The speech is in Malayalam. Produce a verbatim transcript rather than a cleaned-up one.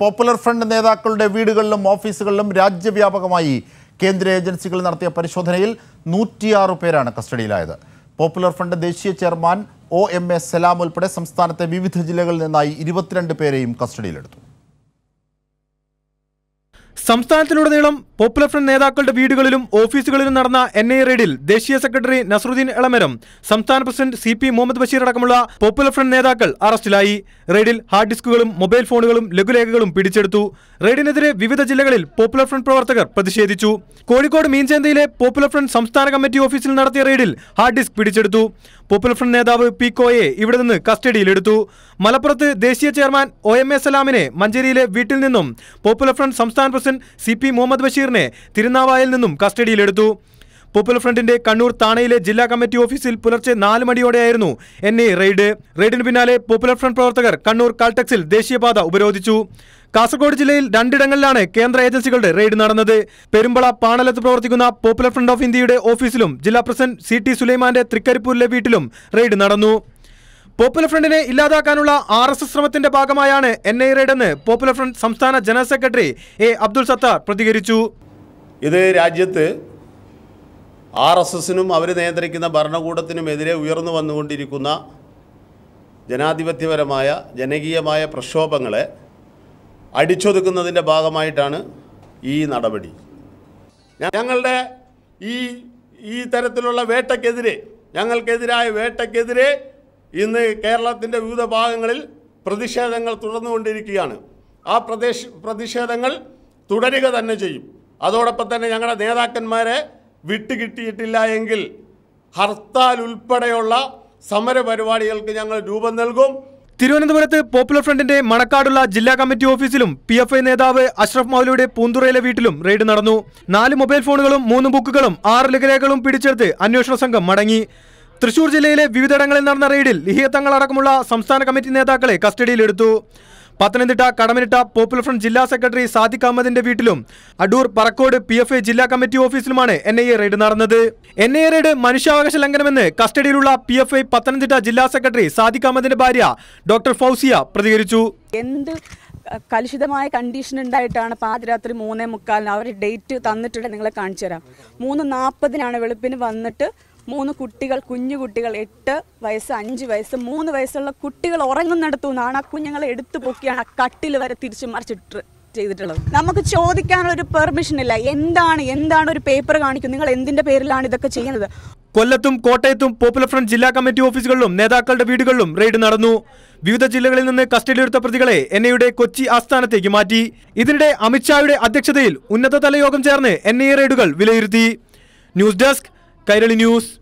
പോപ്പുലർ ഫ്രണ്ട് നേതാക്കളുടെ വീടുകളിലും ഓഫീസുകളിലും രാജ്യവ്യാപകമായി കേന്ദ്ര ഏജൻസികൾ നടത്തിയ പരിശോധനയിൽ നൂറ്റിയാറ് പേരാണ് കസ്റ്റഡിയിലായത്. പോപ്പുലർ ഫ്രണ്ട് ദേശീയ chairman O M A Salam ഉൾപ്പെടെ സംസ്ഥാനത്തെ വിവിധ ജില്ലകളിൽ നിന്നായി ഇരുപത്തിരണ്ട് പേരെയും കസ്റ്റഡിയിലെടുത്തു. സംസ്ഥാനത്തിലുടനീളം പോപ്പുലർ ഫ്രണ്ട് നേതാക്കളുടെ വീടുകളിലും ഓഫീസുകളിലും നടന്ന എൻ ഐ റെയ്ഡിൽ ദേശീയ സെക്രട്ടറി നസറുദ്ദീൻ എളമരം, സംസ്ഥാന president C P Muhammad Basheer അടക്കമുള്ള പോപ്പുലർ ഫ്രണ്ട് നേതാക്കൾ അറസ്റ്റിലായി. റെയ്ഡിൽ ഹാർഡ് ഡിസ്കുകളും മൊബൈൽ ഫോണുകളും ലഘുലേഖകളും പിടിച്ചെടുത്തു. റെയ്ഡിനെതിരെ വിവിധ ജില്ലകളിൽ പോപ്പുലർ ഫ്രണ്ട് പ്രവർത്തകർ പ്രതിഷേധിച്ചു. കോഴിക്കോട് മീൻചന്തയിലെ പോപ്പുലർ ഫ്രണ്ട് സംസ്ഥാന കമ്മിറ്റി ഓഫീസിൽ നടത്തിയ റെയ്ഡിൽ ഹാർഡ് ഡിസ്ക് പിടിച്ചെടുത്തു. പോപ്പുലർ ഫ്രണ്ട് നേതാവ് പി കോയെ ഇവിടെ നിന്ന് കസ്റ്റഡിയിലെടുത്തു. മലപ്പുറത്ത് ദേശീയ ചെയർമാൻ ഒ എം എ സലാമിനെ മഞ്ചേരിയിലെ വീട്ടിൽ നിന്നും പോപ്പുലർ ഫ്രണ്ട് സംസ്ഥാന പ്രസിഡന്റ് സി പി മുഹമ്മദ് ബഷീറിനെ തിരുനാവായിൽ നിന്നും കസ്റ്റഡിയിലെടുത്തു. പോപ്പുലർ ഫ്രണ്ടിന്റെ കണ്ണൂർ താണയിലെ ജില്ലാ കമ്മിറ്റി ഓഫീസിൽ പുലർച്ചെ നാല് മണിയോടെയായിരുന്നു എൻ ഐ റെയ്ഡ്. റെയ്ഡിന് പിന്നാലെ പോപ്പുലർ ഫ്രണ്ട് പ്രവർത്തകർ കണ്ണൂർ കാൽടെക്സിൽ ദേശീയപാത ഉപരോധിച്ചു. കാസർഗോഡ് ജില്ലയിൽ രണ്ടിടങ്ങളിലാണ് കേന്ദ്ര ഏജൻസികളുടെ റെയ്ഡ് നടന്നത്. പെരുമ്പള പാണലത്ത് പ്രവർത്തിക്കുന്ന പോപ്പുലർ ഫ്രണ്ട് ഓഫ് ഇന്ത്യയുടെ ഓഫീസിലും ജില്ലാ പ്രസിഡന്റ് സി ടി സുലൈമാന്റെ തൃക്കരിപ്പൂരിലെ വീട്ടിലും റെയ്ഡ് നടന്നു. പോപ്പുലർ ഫ്രണ്ടിനെ ഇല്ലാതാക്കാനുള്ള ആർ എസ് എസ് ശ്രമത്തിന്റെ ഭാഗമായാണ് എൻ ഐ റെയ്ഡ് എന്ന് പോപ്പുലർ ഫ്രണ്ട് സംസ്ഥാന general secretary A Abdul Sathar പ്രതികരിച്ചു. ഇത് രാജ്യത്ത് ആർ എസ് എസിനും അവർ നിയന്ത്രിക്കുന്ന ഭരണകൂടത്തിനുമെതിരെ ഉയർന്നു വന്നുകൊണ്ടിരിക്കുന്ന ജനാധിപത്യപരമായ ജനകീയമായ പ്രക്ഷോഭങ്ങളെ അടിച്ചൊതുക്കുന്നതിൻ്റെ ഭാഗമായിട്ടാണ് ഈ നടപടി. ഞങ്ങളുടെ ഈ ഈ തരത്തിലുള്ള വേട്ടയ്ക്കെതിരെ ഞങ്ങൾക്കെതിരായ വേട്ടയ്ക്കെതിരെ ഇന്ന് കേരളത്തിൻ്റെ വിവിധ ഭാഗങ്ങളിൽ പ്രതിഷേധങ്ങൾ തുടർന്നുകൊണ്ടിരിക്കുകയാണ്. ആ പ്രദേശ പ്രതിഷേധങ്ങൾ തുടരുക തന്നെ ചെയ്യും. അതോടൊപ്പം തന്നെ ഞങ്ങളുടെ നേതാക്കന്മാരെ വിട്ടുകിട്ടിയിട്ടില്ല എങ്കിൽ ഹർത്താൽ ഉൾപ്പെടെയുള്ള സമരപരിപാടികൾക്ക് ഞങ്ങൾ രൂപം നൽകും. തിരുവനന്തപുരത്ത് പോപ്പുലർ ഫ്രണ്ടിന്റെ മണക്കാടുള്ള ജില്ലാ കമ്മിറ്റി ഓഫീസിലും പി എഫ് ഐ നേതാവ് അഷ്റഫ് മൗലയുടെ പൂന്തുറയിലെ വീട്ടിലും റെയ്ഡ് നടന്നു. നാല് മൊബൈൽ ഫോണുകളും മൂന്ന് ബുക്കുകളും ആറ് ലഘുലേഖകളും പിടിച്ചെടുത്ത് അന്വേഷണ സംഘം മടങ്ങി. തൃശൂർ ജില്ലയിലെ വിവിധയിടങ്ങളിൽ നടന്ന റെയ്ഡിൽ ലിഹിയത്തങ്ങൾ അടക്കമുള്ള സംസ്ഥാന കമ്മിറ്റി നേതാക്കളെ കസ്റ്റഡിയിലെടുത്തു. പത്തനംതിട്ട കടമനിട്ട പോപ്പുലർ ഫ്രണ്ട് ജില്ലാ സെക്രട്ടറി സാദിഖ് അഹമ്മദിന്റെ വീട്ടിലും Adoor Parakode P F I ജില്ലാ കമ്മിറ്റി ഓഫീസിലുമാണ് എൻ ഐ എ റെയ്ഡ് നടന്നത്. എൻ ഐ എ റെയ്ഡ് മനുഷ്യാവകാശ ലംഘനമെന്ന് കസ്റ്റഡിയിലുള്ള പി എഫ് ഐ പത്തനംതിട്ട ജില്ലാ സെക്രട്ടറി സാദിഖ് അഹമ്മദിന്റെ ഭാര്യ ഡോക്ടർ ഫൗസിയ പ്രതികരിച്ചു. എന്ത് കലുഷിതമായ കണ്ടീഷൻ ഉണ്ടായിട്ടാണ് പാതിരാത്രി മൂന്നേ മുക്കാലിന് അവർ ഡേറ്റ് തന്നിട്ടുണ്ട്, നിങ്ങളെ കാണിച്ചു തരാം. മൂന്ന് നാൽപ്പതിനാണ് വെളുപ്പിന് വന്നിട്ട് മൂന്ന് കുട്ടികൾ, കുഞ്ഞു കുട്ടികൾ, എട്ട് വയസ്സ് അഞ്ച് വയസ്സ് മൂന്ന് വയസ്സുള്ള കുട്ടികൾ ഉറങ്ങുന്നിടത്തു നിന്നാണ് ആ കുഞ്ഞുങ്ങളെ എടുത്തു പൊക്കിയാണ് ആ കട്ടിൽ വരെ തിരിച്ചു മറിച്ചിട്ട് ചെയ്തിട്ടുള്ളത്. നമുക്ക് ചോദിക്കാനുള്ളൊരു പെർമിഷൻ ഇല്ല. എന്താണ് എന്താണ് ഒരു പേപ്പർ കാണിക്കും, നിങ്ങൾ എന്തിന്റെ പേരിലാണ് ഇതൊക്കെ ചെയ്യുന്നത്? കൊല്ലത്തും കോട്ടയത്തും പോപ്പുലർ ഫ്രണ്ട് ജില്ലാ കമ്മിറ്റി ഓഫീസുകളിലും നേതാക്കളുടെ വീടുകളിലും റെയ്ഡ് നടന്നു. വിവിധ ജില്ലകളിൽ നിന്ന് കസ്റ്റഡിയിലെടുത്ത പ്രതികളെ എൻ ഐയുടെ കൊച്ചി ആസ്ഥാനത്തേക്ക് മാറ്റി. ഇതിനിടെ അമിത്ഷായുടെ അധ്യക്ഷതയിൽ ഉന്നതതല യോഗം ചേർന്ന് എൻ ഐ റെയ്ഡുകൾ വിലയിരുത്തി. News desk, Kairali news.